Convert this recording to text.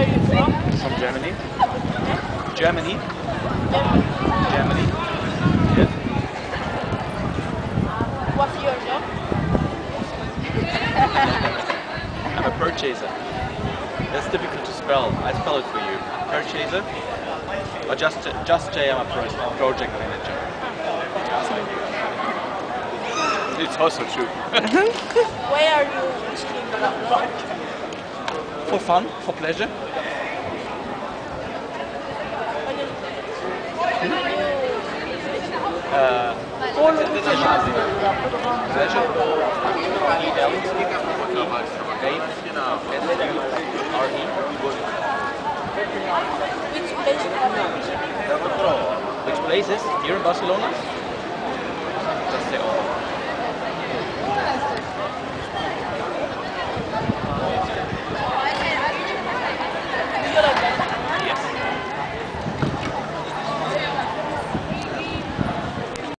are you from? From Germany. Yeah. Germany. Germany. Germany. Yes. What's your job? I'm a purchaser. That's difficult to spell. I spell it for you. Purchaser. Or just J, I'm a project manager. It's also true. Why are you visiting Barcelona? For fun, for pleasure. When you Pleasure. which place are you visiting? Which places? Here in Barcelona?